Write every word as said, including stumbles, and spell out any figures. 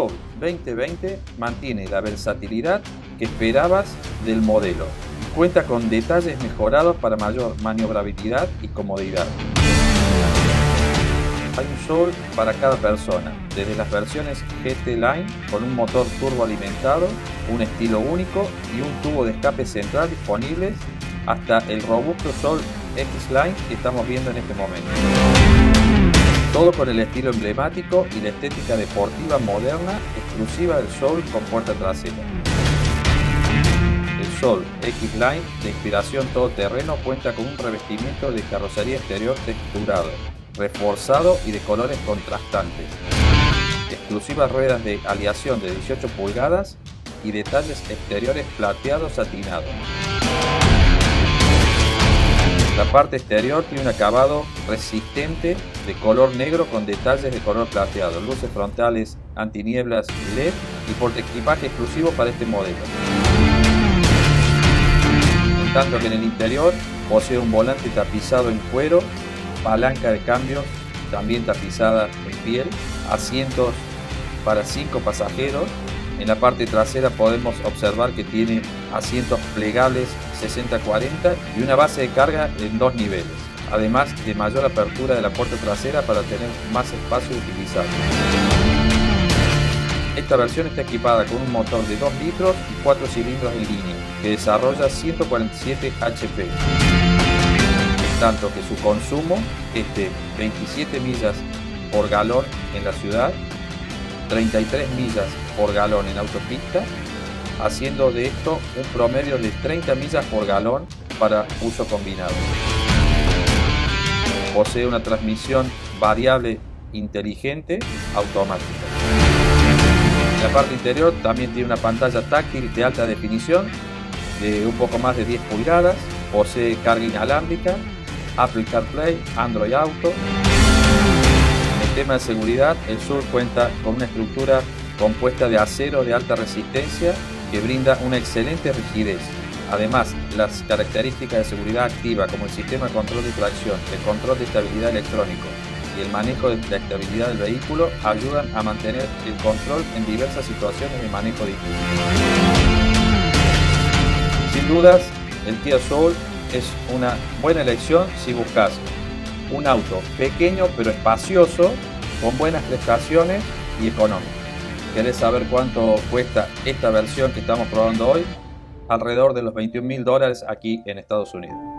Soul veinte veinte mantiene la versatilidad que esperabas del modelo. Cuenta con detalles mejorados para mayor maniobrabilidad y comodidad. Hay un Soul para cada persona, desde las versiones G T Line con un motor turbo alimentado, un estilo único y un tubo de escape central disponibles, hasta el robusto Soul X Line que estamos viendo en este momento. Todo con el estilo emblemático y la estética deportiva moderna exclusiva del Soul con puerta trasera. El Soul X Line de inspiración todoterreno cuenta con un revestimiento de carrocería exterior texturado, reforzado y de colores contrastantes. Exclusivas ruedas de aleación de dieciocho pulgadas y detalles exteriores plateados satinados. La parte exterior tiene un acabado resistente de color negro con detalles de color plateado, luces frontales antinieblas L E D y portaequipaje exclusivo para este modelo. En tanto que en el interior posee un volante tapizado en cuero, palanca de cambios también tapizada en piel, asientos para cinco pasajeros. En la parte trasera podemos observar que tiene asientos plegables sesenta cuarenta y una base de carga en dos niveles, además de mayor apertura de la puerta trasera para tener más espacio de utilizar. Esta versión está equipada con un motor de dos litros y cuatro cilindros en línea que desarrolla ciento cuarenta y siete H P, en tanto que su consumo es de veintisiete millas por galón en la ciudad, treinta y tres millas por galón en autopista, haciendo de esto un promedio de treinta millas por galón para uso combinado. Posee una transmisión variable inteligente automática. En la parte interior también tiene una pantalla táctil de alta definición de un poco más de diez pulgadas, posee carga inalámbrica, Apple CarPlay, Android Auto. En el tema de seguridad, el Soul cuenta con una estructura compuesta de acero de alta resistencia que brinda una excelente rigidez. Además, las características de seguridad activa como el sistema de control de tracción, el control de estabilidad electrónico y el manejo de la estabilidad del vehículo ayudan a mantener el control en diversas situaciones de manejo difíciles. Sin dudas, el Kia Soul es una buena elección si buscas un auto pequeño pero espacioso, con buenas prestaciones y económico. ¿Querés saber cuánto cuesta esta versión que estamos probando hoy? Alrededor de los veintiún mil dólares aquí en Estados Unidos.